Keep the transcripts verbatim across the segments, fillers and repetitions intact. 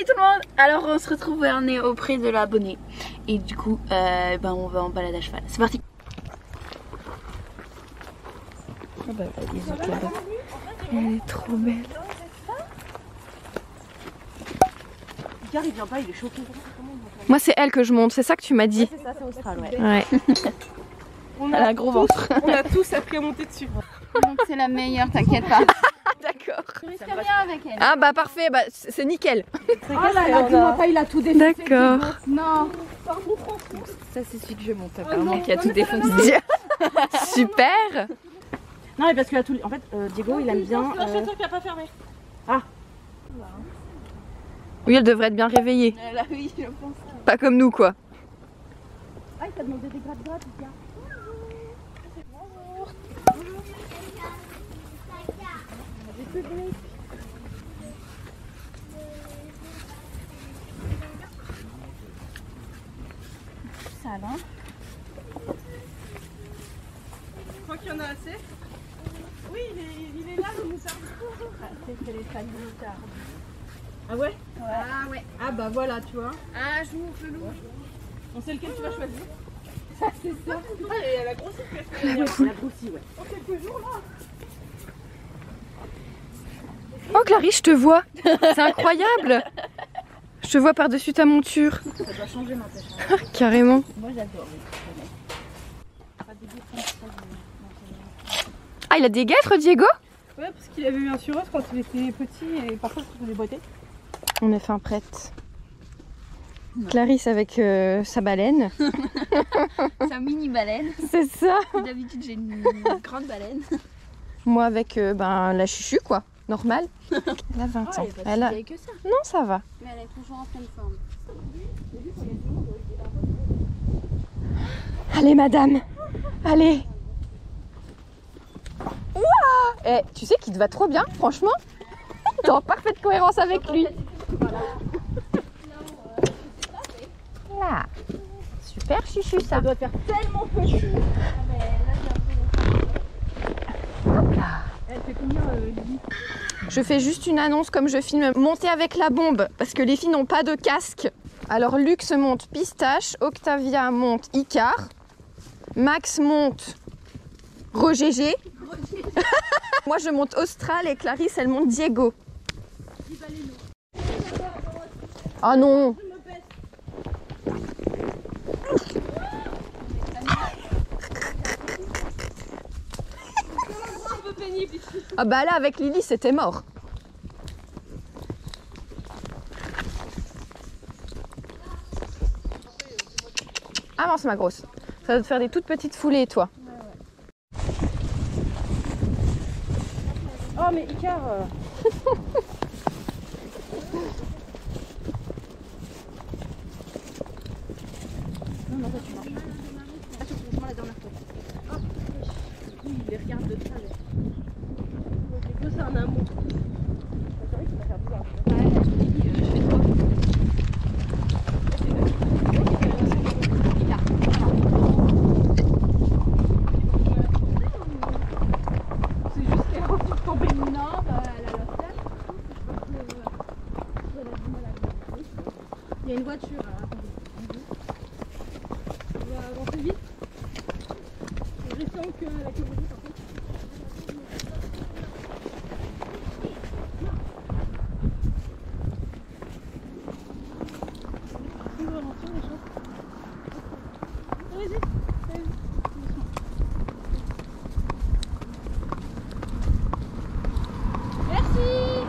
Salut tout le monde. Alors on se retrouve, on est auprès de l'abonné. Et du coup, euh, ben, on va en balade à cheval. C'est parti. Oh bah, les autres là-bas. Elle est trop belle. Car il vient pas, il est choqué. Moi c'est elle que je monte, c'est ça que tu m'as dit. Ouais, c'est ça, c'est Austral, ouais. Ouais. On Elle a un gros ventre. On a tous appris à monter dessus. Donc c'est la meilleure, t'inquiète pas. D'accord. Je risque rien avec elle. Ah bah parfait, bah c'est nickel. Ah là là, dis-moi pas, il a tout défoncé. D'accord. Non. Ça c'est celui que je monte apparemment qui a tout défoncé. Super. Non mais parce que là, tout... en fait, euh, Diego il aime bien. Euh... Le truc n'a pas fermé. Ah. Oui, elle devrait être bien réveillée. Là oui, je pense. Pas comme nous quoi. Ah, il t'a demandé des gratte-gratte, Ika. Sale, hein. Je crois qu'il y en a assez. Oui, il est, il est là, le moussard. C'est que les femmes moutardes. Ah ouais? Ah ouais. Ah bah voilà, tu vois. Ah, je m'ouvre le loup. On sait lequel tu vas choisir. Ça c'est ça. Ah, et elle a grossi presque. Elle a grossi, ouais. En quelques jours là. Oh Clarisse, je te vois. C'est incroyable. Je te vois par-dessus ta monture. Ça doit changer maintenant. Carrément. Moi j'adore. Ah, il a des guêtres, Diego? Ouais, parce qu'il avait eu un sur quand il était petit et parfois il faisait boiter. On est fin prête. Clarisse avec euh, sa baleine. C'est un mini baleine. C'est ça. D'habitude j'ai une grande baleine. Moi avec euh, ben, la chuchu quoi, normal. Elle a vingt ans. Elle a... que ça. Non, ça va. Mais elle est toujours en pleine forme. Allez madame, allez. Ouah. Eh, tu sais qu'il te va trop bien, franchement. T'es en parfaite cohérence avec lui. Là. Super chuchu ça. Ça doit faire tellement petit. Hop là. Elle fait combien euh, Lily? Je fais juste une annonce comme je filme. Montez avec la bombe parce que les filles n'ont pas de casque. Alors Lux monte Pistache, Octavia monte Icar, Max monte Roger G. Moi je monte Austral et Clarisse elle monte Diego. Ah non. Ah bah là avec Lily c'était mort. Avance ma grosse. Ça doit te faire des toutes petites foulées toi. Oh mais Icar euh... Non non, toi tu marches. Ah tu prends la dernière fois. Ah oui, il les regarde de ça. Diego c'est un amour. C'est vrai que ça va faire bizarre. Ouais, je fais trop. Il y a une voiture, alors attendez. On va avancer vite. Je sens que la caméra par contre. On va ralentir les choses. Allez-y, allez-y. Merci.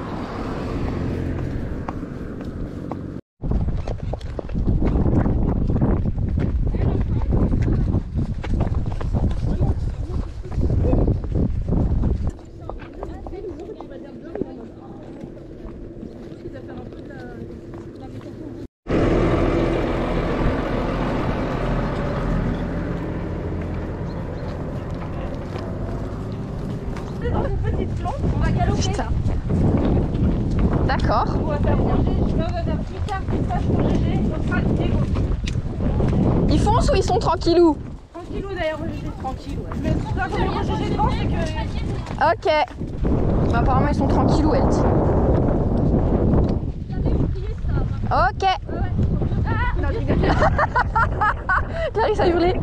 Dans une petite plante, on va galoper. Putain. D'accord. On va faire Roger, je vais faire Icar, Pistache, Roger G, Austral, Diego. Ils foncent ou ils sont tranquillous? Tranquillou d'ailleurs, Roger G, tranquille. Ouais. Mais tout ça, comme Roger G devant, c'est que. Ok. Bah, apparemment ils sont tranquillous elle dit. J'avais oublié ça. Ok. Ah non, je rigole. Clarisse a hurlé.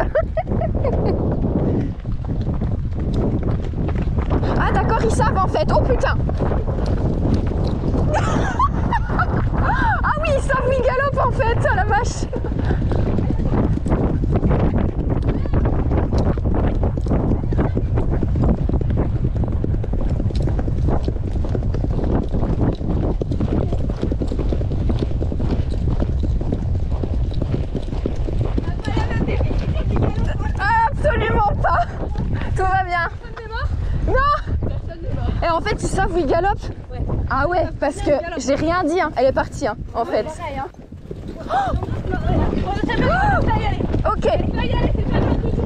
Ah d'accord, ils savent en fait. Oh putain. Ah oui, ils savent où ils galopent en fait. Oh la vache. Absolument pas. Tout va bien. Non. Et en fait, ils savent où ils galopent. Ouais. Ah ouais, parce que j'ai rien dit. Hein. Elle est partie, hein, en fait. Pareil, hein. Oh. Oh, c'est bien, ça va y aller. Ok. Ça va y aller, c'est pas grave du tout.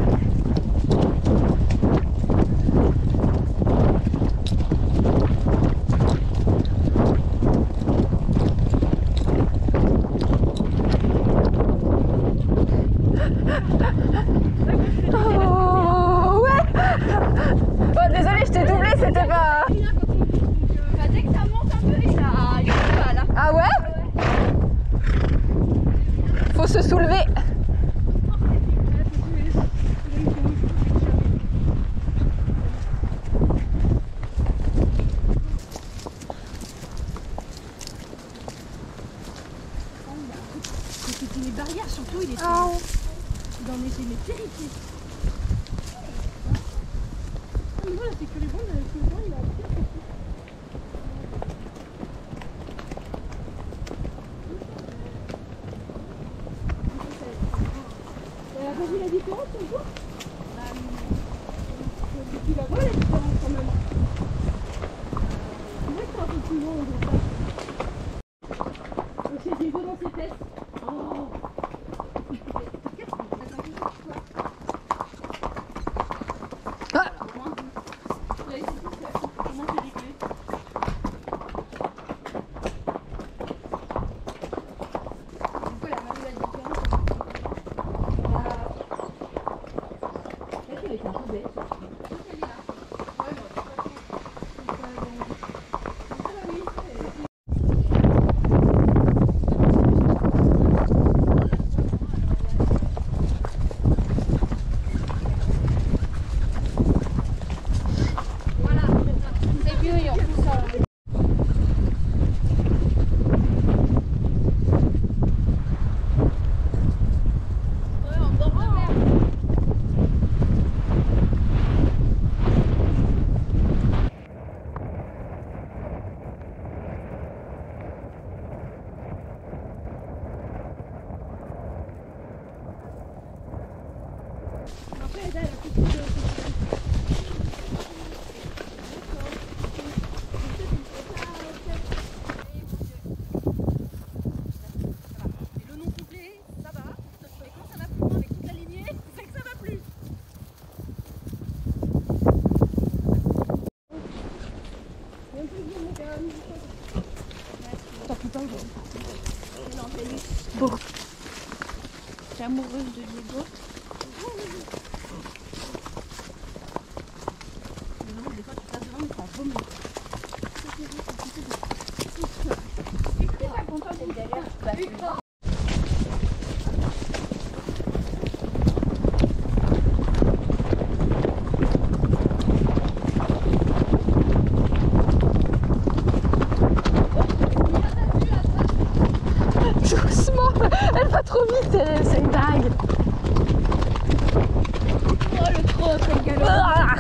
Oh, ouais. Oh, désolée, je t'ai doublé, c'était pas... Bah, dès que ça monte un peu, il a, il a du mal. Hein. Ah ouais? Faut se soulever. C'était les barrières, surtout, il était Oh. il en était mais terrifié. Ah, mais voilà, c'est que les bandes avec le vent, il a bien fait. Elle a pas vu la différence, on voit? Tu la vois la différence quand même. C'est vrai que c'est un peu plus long, on voit ça. Donc c'est des deux dans ses fesses. Oh. Ah. Bon. T'es amoureuse de Diego? Des fois, tu passes devant, il prend vomir. T'es pas content d'être derrière? Doucement. Elle va trop vite. C'est une dingue. Oh le trop après le galop. Ah.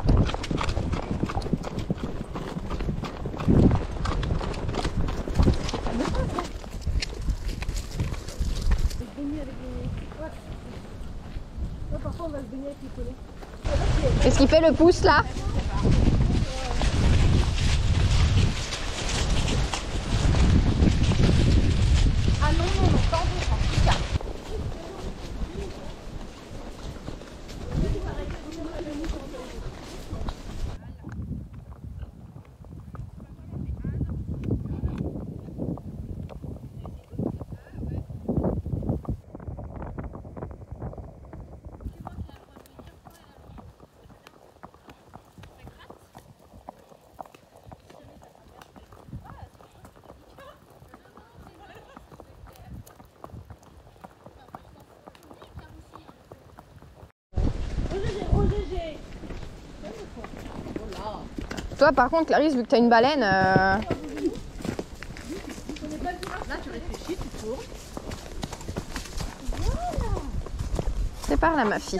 Parfois, on va se baigner avec les collègues. Qu'est-ce qu'il fait le pouce là? Ah non, non, non, pardon, en tout cas. Toi, par contre, Clarisse, vu que t'as une baleine... euh, Là, tu réfléchis, tu tournes. C'est par là, ma fille.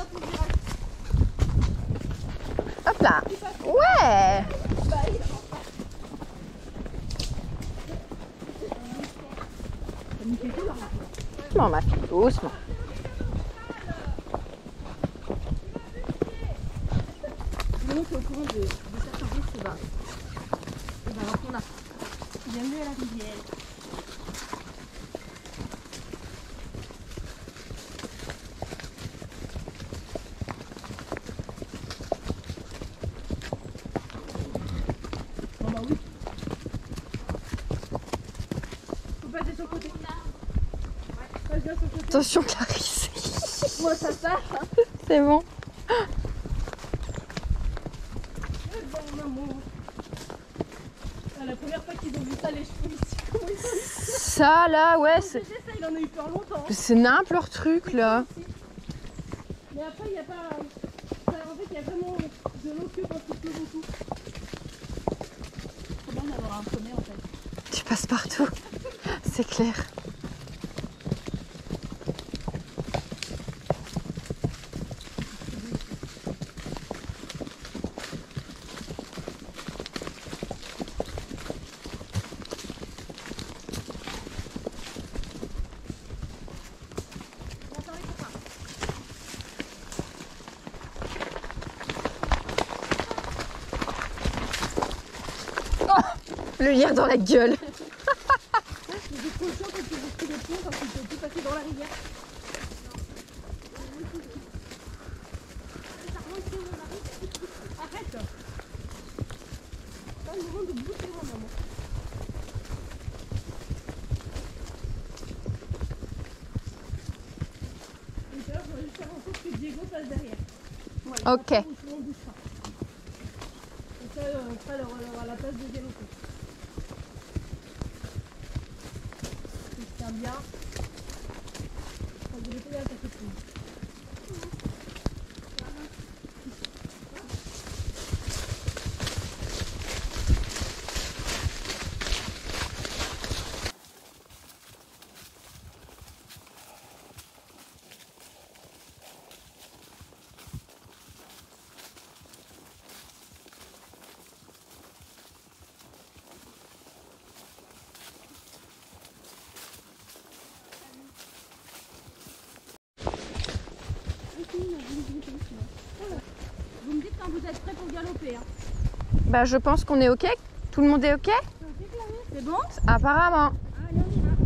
Hop là. Ouais. Doucement, ma fille, doucement. Sinon, tu es au courant de, de certains risques, bah, et bah, alors qu'on a. Bienvenue à la rivière. Bon bah oui. Faut passer sur le côté. Passe bien sur le côté. Attention, Clarisse. Moi ça passe, hein. C'est bon. Ah, la première fois qu'ils ont vu ça, les cheveux ici, comment ils sont. Ça, là, ouais, c'est Ça, il en a eu peur longtemps. c'est nimp leur truc, là. Mais après, il n'y a pas. ça, En fait, il y a vraiment de l'eau que quand il pleut beaucoup. C'est bien d'avoir un poney en fait. Tu passes partout. C'est clair. Le lire dans la gueule. C'est des cochons quand ils ont pris le pont, quand ils peuvent plus passer dans la rivière. Arrête. Pas le moment de bouger, moi, maman. Et d'ailleurs, je voudrais juste faire en sorte que Diego passe derrière. Ouais, Ok. on ne bouge pas. Et ça, euh, on fera leur, leur, à la place de Diego. C'est bien. On devait payer à ta copine. Vous me dites quand vous êtes prêts pour galoper. Hein. Bah, je pense qu'on est ok. Tout le monde est ok? C'est bon? Apparemment. Allez, on y va.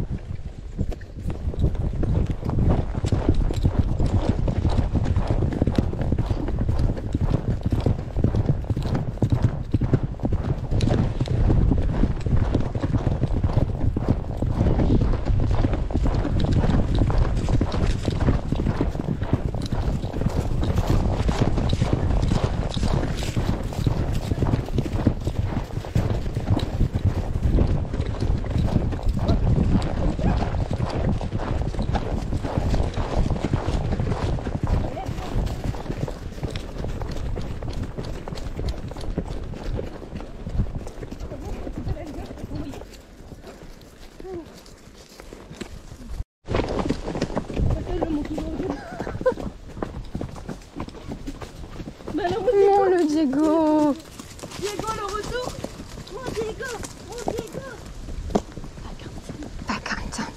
Mon le Diego. Diego, le retour. Mon Diego, mon Diego. Pas contente.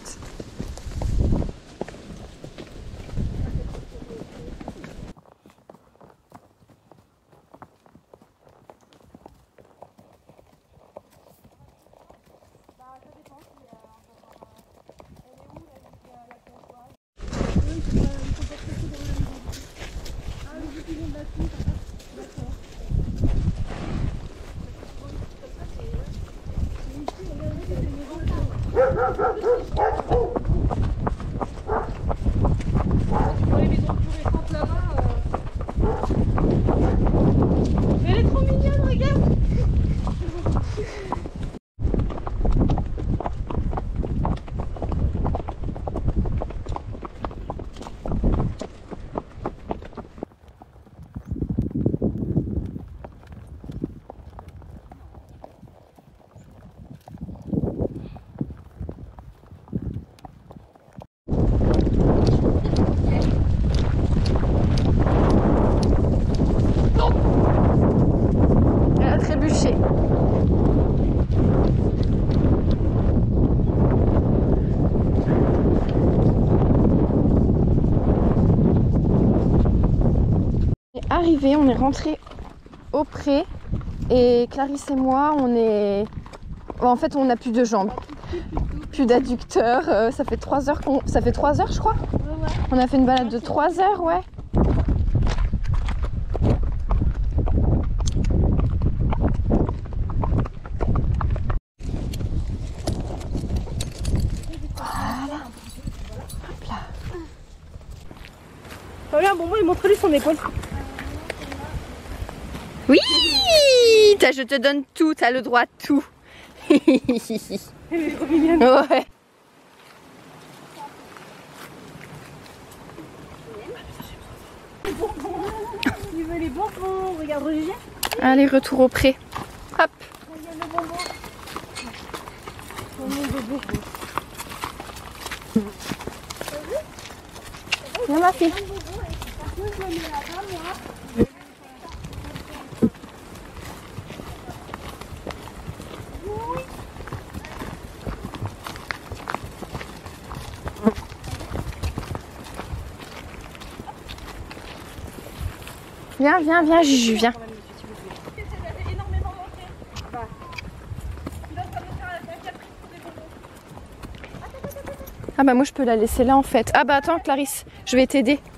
Pour les maisons plus récentes là-bas. euh. Mais elle est trop mignonne, regarde. arrivé, on est rentré au pré et Clarisse et moi, on est... En fait, on n'a plus de jambes, plus d'adducteurs. Euh, ça fait trois heures qu'on... Ça fait trois heures, je crois. Ouais, ouais. On a fait une balade de trois heures, ouais. Regarde, bon, moi, il montre-lui son épaule. Oui, je te donne tout, t'as le droit à tout. Elle est trop mignonne. Ouais. Il veut les bonbons. Regarde, Roger. Allez, retour au pré. Hop. Regarde le bonbon. Oh mon bébé. Viens ma fille. Viens, viens, viens, Juju, viens. Ah bah moi je peux la laisser là en fait. Ah bah attends Clarisse, je vais t'aider.